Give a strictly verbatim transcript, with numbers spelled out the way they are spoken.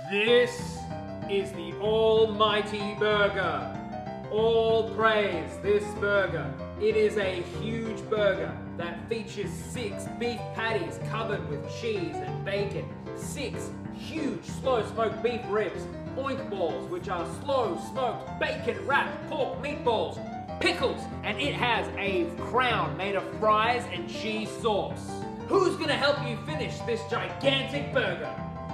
This is the almighty burger. All praise this burger. It is a huge burger that features six beef patties covered with cheese and bacon, six huge slow-smoked beef ribs, Oink Balls, which are slow-smoked bacon-wrapped pork meatballs, pickles, and it has a crown made of fries and cheese sauce. Who's gonna help you finish this gigantic burger?